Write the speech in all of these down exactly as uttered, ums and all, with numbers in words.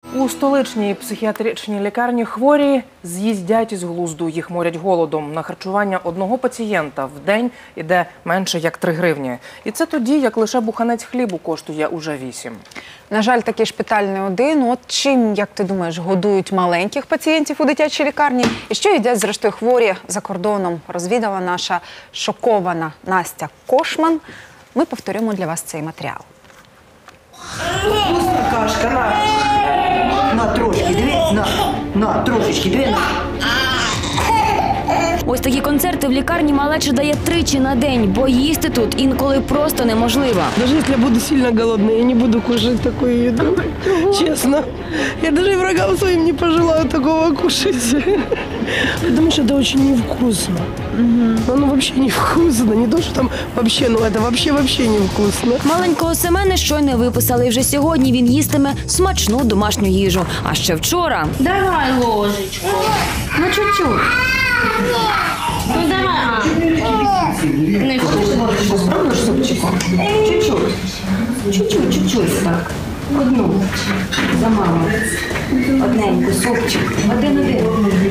У столичній психіатричній лікарні хворі з'їздять із глузду. Їх морять голодом. На харчування одного пацієнта в день іде менше як три гривні. І це тоді, як лише буханець хлібу коштує уже вісім. На жаль, такий шпиталь не один. От чим, як ти думаєш, годують маленьких пацієнтів у дитячій лікарні? І що їдять, зрештою, хворі за кордоном? Розвідала наша шокована Настя Кошман. Ми повторимо для вас цей матеріал. Вкусна кашка, на. На, трошки, дві, на, на, трошечки, дві, на. Ось такі концерти в лікарні малеча дає тричі на день, бо їсти тут інколи просто неможливо. Даже если я буду сильно голодная, я не буду кушать такую еду, честно. Я даже и врагам своим не пожелаю такого кушать. Потому что это очень невкусно. Оно вообще невкусно. Не то, что там вообще, ну это вообще-вообще невкусно. Маленького Семена щойно виписали. Вже сьогодні він їстиме смачну домашню їжу. А ще вчора... Давай ложечку. Ну, чуть-чуть. Ну, давай. Не хочеш ложечку? Спробуєш супчиком? Чуть-чуть. Чуть-чуть, чуть-чуть так. Одну. За маму. Одненьку, супчик. Один-один.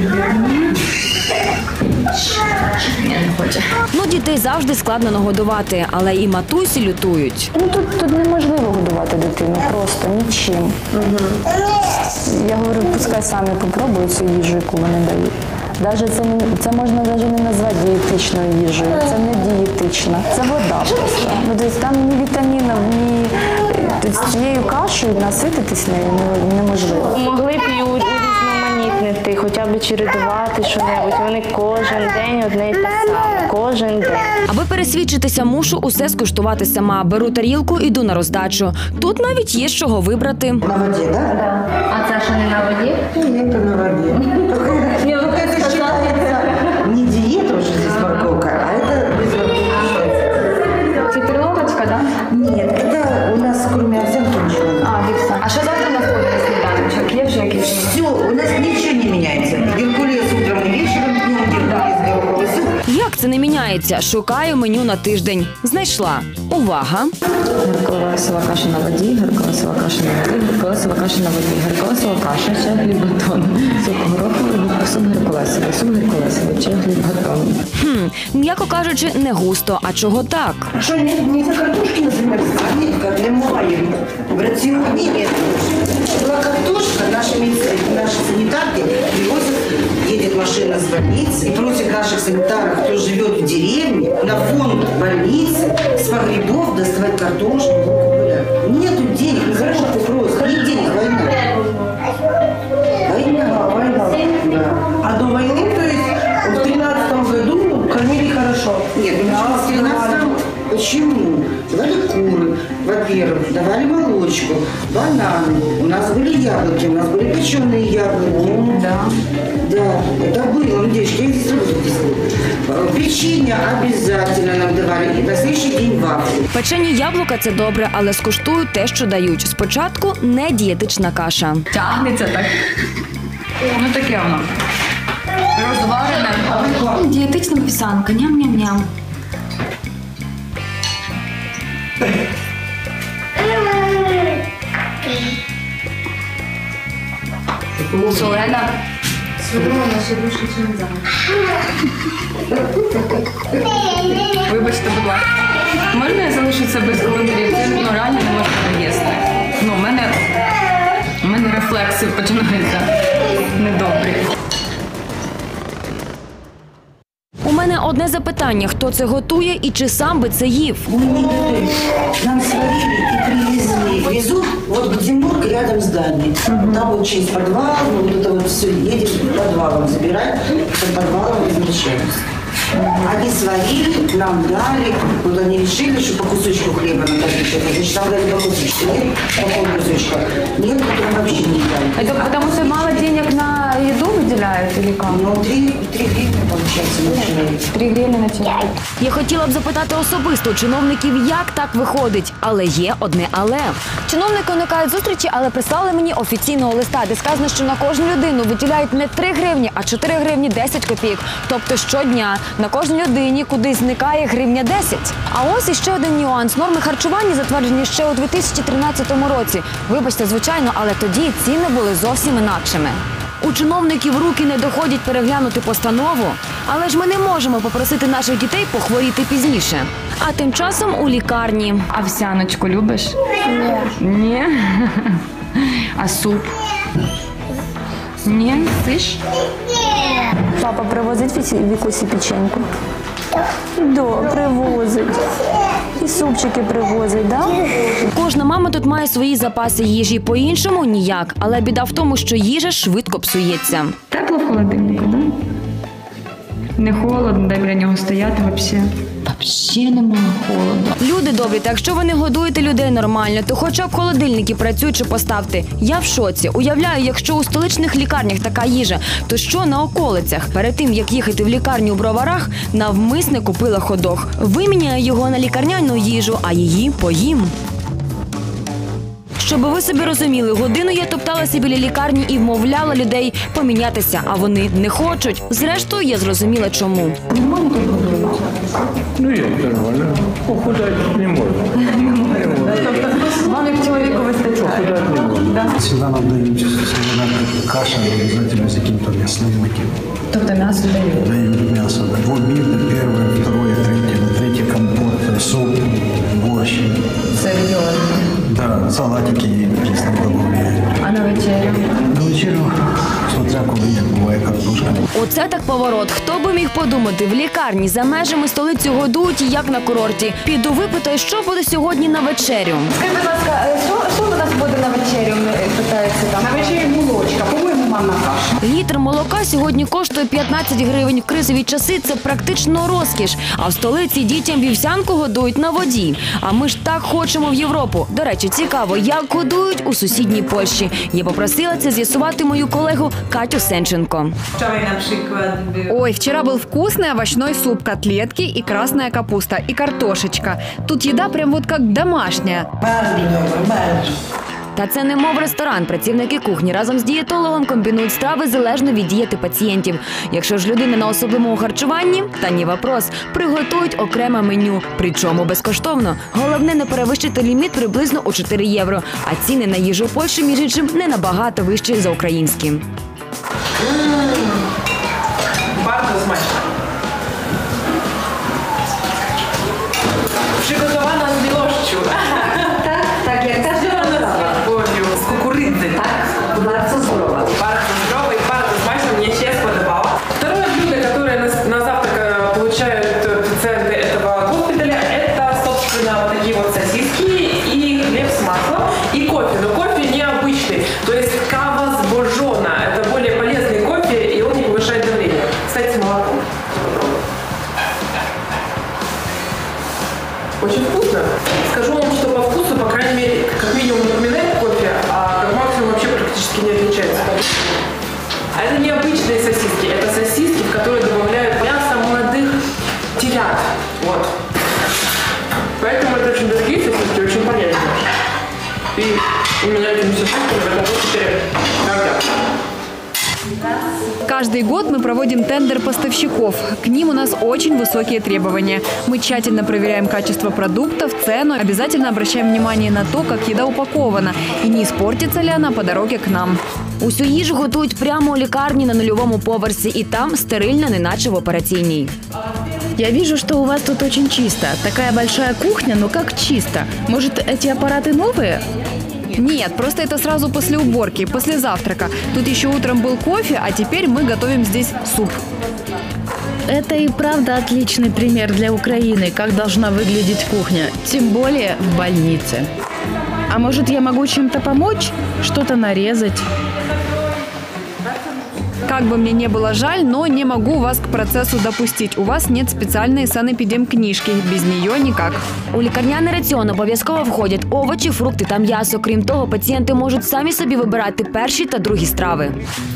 Я не хочу. Ну, дітей завжди складно нагодувати, але і матусі лютують. Ну, тут, тут неможливо годувати дитину, просто нічим. Угу. Я говорю, пускай самі попробують цю їжу, яку вони дають. Даже це, це можна навіть не назвати дієтичною їжею, це не дієтична, це вода просто. Ну, тобто, там ні вітамінів, ні... Тобто, цією кашею насититись нею неможливо. Могли б і урізноманітнити, хоча б чередувати що-небудь. Вони кожен день одне й те саме, кожен день. Аби пересвідчитися, мушу усе скуштувати сама. Беру тарілку, іду на роздачу. Тут навіть є з чого вибрати. На воді, так? Да? А це що, не на воді? Ні, це на воді. Ні, ну це вважається не дієта вже здесь морковка, а це без морковки. Це перловочка, так? Ні, це у нас кроме овсянки нічого. А, вікса. А що завтра у нас буде на сніданочок? Є вже якісь? Все, у нас нічого не міняється. Геркулес утром і вечором, днем геркулес, гороховий суп. Як це не міняється? Шукаю меню на тиждень. Знайшла. Увага! Геркулесова каша на воді, геркулесова каша на воді, геркулесова каша на воді, геркулесова каша, чай, хліб, батон, суп гороховий, суп геркулесовий, суп геркулесовий, чай, хліб, батон. Хм, м'яко кажучи, не густо. А чого так? Что, нет, не за картошки, например, а нет, как для моим. В рационе нет. Была картошка, наши, наши санитарки привозят, едет машина с больницы и просит наших санитаров, кто живет в деревне, на фонд больницы с погребов доставать картошку. Нету денег, не хорошо просто, нет денег, война. Война, война. Да. А до войны, то есть в тринадцатом году кормили хорошо? Нет, ну в тринадцатом почему? Давали куры, во-первых, давали молочку, бананы, у нас были яблоки, у нас были печеные яблоки. Да. Да, это было, ну, девочки, я здесь работаю. Печенье обязательно нам давали, и на следующий день вафли. Печені яблука – це добре, але скуштую те, що дають. Спочатку не дієтична каша. Тягнеться так. Ну таке воно. Розварене. Дієтична пісанка, ням-ням-ням. Солена. Солена ще більше, ніж не знаю. Вибачте, будь ласка. Можна я залишуся без коментарів? Це ну, реально не можна їсти. Ну, у мене, у мене рефлекси починаються недобрі. У мене одне запитання – хто це готує і чи сам би це їв? Мы не готовим. Нам сварили и привезли. Везут вот где морг рядом с зданием. Там вот через подвал, ну, вот это вот все едем, подвалом забирать, под подвалом возвращаемся. Они сварили, нам дали, вот они решили, что по кусочку хлеба надо еще. Значит, нам дали по кусочку, нет, по полкусочка. Нет, потом вообще не дали. Это потому что мало денег на еду выделяют или как? Ну, три, три гривны получается на человека. Три гривны на человека. Я хотіла б запитати особисто у чиновників, як так виходить, але є одне але. Чиновники уникають зустрічі, але прислали мені офіційного листа, де сказано, що на кожну людину виділяють не три гривні, а чотири гривні десять копійок. Тобто щодня на кожній людині кудись зникає гривня десять. А ось іще один нюанс. Норми харчування затверджені ще у дві тисячі тринадцятому році. Вибачте, звичайно, але тоді ціни були зовсім інакшими. У чиновників руки не доходять переглянути постанову, але ж ми не можемо попросити наших дітей похворіти пізніше. А тим часом у лікарні. Овсяночку любиш? Ні. Ні? А суп? Ні? Сиш? Папа привозить Вікусі печеньку? Да, привозить. І супчики привозить, да? Кожна мама тут має свої запаси їжі, по-іншому ніяк. Але біда в тому, що їжа швидко псується. Тепло в холодильнику, да? Не холодно, дай біля нього стояти взагалі. Взагалі немає холоду. Люди добрі, та якщо ви не годуєте людей нормально, то хоча б холодильники працюють чи поставте. Я в шоці. Уявляю, якщо у столичних лікарнях така їжа, то що на околицях? Перед тим, як їхати в лікарню у Броварах, навмисне купила хот-дог. Виміняю його на лікарняну їжу, а її поїм. Щоб ви собі розуміли, годину я топталася біля лікарні і вмовляла людей помінятися, а вони не хочуть. Зрештою, я зрозуміла, чому. Ну, я нормально. Похудать не можна. Вам як чоловіку вистачає? Похудать не можна. Всегда нам дают каша, обязательно с каким-то мясным таким. Тобто м'ясо дають? Дают мясо. Двубитый, первое, второе, третье. На третье компот, суп, борщ. Серйозно? Да, салатики честно добавляют. А на вечерю? На вечерю, смотря коли як буває картошка. Оце так поворот. Хто би міг подумати, в лікарні за межами столиці годують, як на курорті. Піду випитаю, що буде сьогодні на вечерю. Скажіть, будь ласка, що, що у нас буде на вечерю, питається там? На вечере молочка, по-моему, манна каша. Літр молока сьогодні коштує п'ятнадцять гривень. В кризові часи це практично розкіш. А в столиці дітям вівсянку годують на воді. А ми ж так хочемо в Європу. До речі, цікаво, як годують у сусідній Польщі. Я попросила це з'ясувати мою колегу Катю Сенченко. Ой, вчера был вкусный овощной суп, котлетки и красная капуста, и картошечка. Тут еда прям вот как домашняя. Та це не мов ресторан. Працівники кухні разом з дієтологом комбінують страви залежно від дієти пацієнтів. Якщо ж людина на особливому харчуванні, та ні вопрос, приготують окреме меню. Причому безкоштовно. Головне не перевищити ліміт приблизно у чотири євро. А ціни на їжу в Польщі, між іншим, не набагато вищі за українські. Bardzo smaczne. Przygotowana z miłością. Tak, tak, jak każda nazwa. Z kukurydzy. Tak, bardzo zdrowa. Bardzo zdroво и bardzo смачно. Мне сейчас подобало. Второе блюдо, которое на, на завтрак э, получают пациенты этого госпиталя, это, собственно, вот такие вот сосиски и хлеб с маслом и кофе. Но кофе необычный. То есть кава сбожжена. Это более полезный кофе, и он не повышает давление. Кстати, с молоком. Очень вкусно. Скажу вам, что по вкусу, по крайней мере, как минимум напоминает кофе, а как максимум вообще практически не отличается. А это необычные сосиски. Это сосиски, в которые добавляют мясо молодых телят. Вот. Поэтому это очень дорогие сосиски, очень полезные. И именно этими сосисками в этом госпитале гордятся. Каждый год мы проводим тендер поставщиков. К ним у нас очень высокие требования. Мы тщательно проверяем качество продуктов, цену, обязательно обращаем внимание на то, как еда упакована и не испортится ли она по дороге к нам. Усю їжу готують прямо у лікарні на нульовому поверсі, і там стерильно, неначе в операційній. Я вижу, что у вас тут очень чисто. Такая большая кухня, но как чисто? Может, эти аппараты новые? Нет, просто это сразу после уборки, после завтрака. Тут еще утром был кофе, а теперь мы готовим здесь суп. Это и правда отличный пример для Украины, как должна выглядеть кухня, тем более в больнице. А может, я могу чем-то помочь? Что-то нарезать? Как бы мне не было жаль, но не могу вас к процессу допустить. У вас нет специальной санэпидемкнижки. Без нее никак. У лікарняний раціон обов'язково входять овочі, фрукти та м'ясо. Крім того, пацієнти можуть самі собі вибирати перші та другі страви. Трудно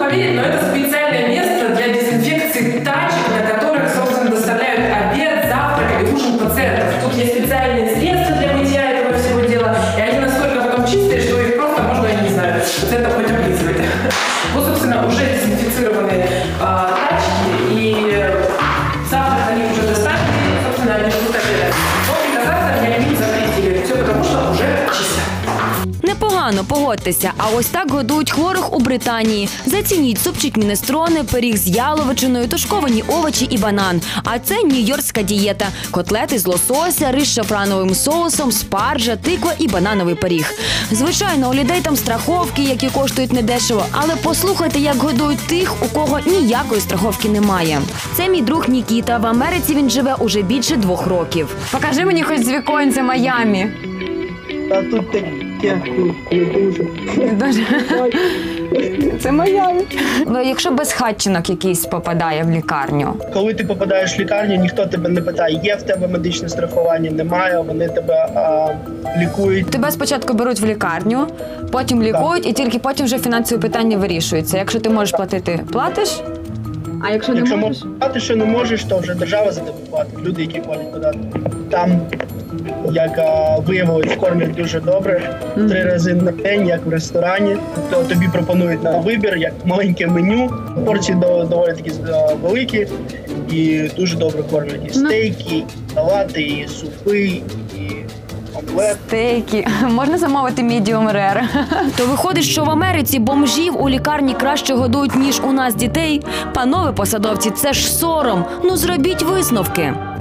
поверить, но это специальное место для дезинфекции тачек, на которых, собственно, доставляют обед, завтрак и ужин пациентов. Тут есть специальные средства для мытья этого всего дела, и они настолько потом чистые, что их просто можно, я не знаю, пациентов хоть облизывать. Вот, собственно, уже дезинфицированные а, тачки, и завтрак они уже доставили, собственно, они уже доставили. Вот и завтра я не запретили, все потому что уже чисто. Непогано, погодьтеся. А ось так годують хворих у Британії. Зацініть супчик мінестрони, пиріг з яловичиною, тушковані овочі і банан. А це нью-йоркська дієта. Котлети з лосося, рис з шафрановим соусом, спаржа, тиква і банановий пиріг. Звичайно, у людей там страховки, які коштують недешево. Але послухайте, як годують тих, у кого ніякої страховки немає. Це мій друг Нікіта. В Америці він живе уже більше двох років. Покажи мені хоч з віконця Майамі. А тут таке не дуже. Не дуже. Це Майамі. Якщо безхатченок якийсь попадає в лікарню. Коли ти попадаєш в лікарню, ніхто тебе не питає, є в тебе медичне страхування, немає, вони тебе а, лікують. Тебе спочатку беруть в лікарню, потім лікують, так. І тільки потім вже фінансові питання вирішуються. Якщо ти можеш платити, платиш? А якщо не якщо можеш? Якщо що не можеш, то вже держава за тебе платить, люди, які платять податки. Там, як а, виявилось, кормять дуже добре, mm-hmm. три рази на день, як в ресторані. То тобі пропонують на вибір, як маленьке меню. Порції доволі такі великі і дуже добре кормять. І стейки, і салати, і супи, і омлет. Стейки. Можна замовити medium rare. То виходить, що в Америці бомжів у лікарні краще годують, ніж у нас дітей? Панове посадовці, це ж сором. Ну зробіть висновки.